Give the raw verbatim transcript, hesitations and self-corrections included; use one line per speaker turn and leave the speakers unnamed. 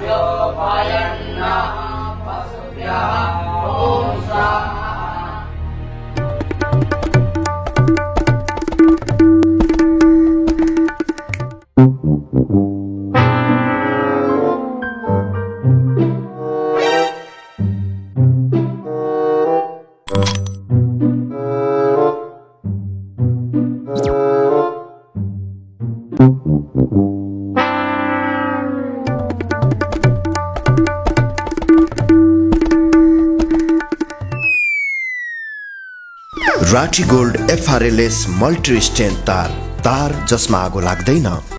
Rathi gold F R L S multi strength तार तार जसमा आगो लाग्दैन।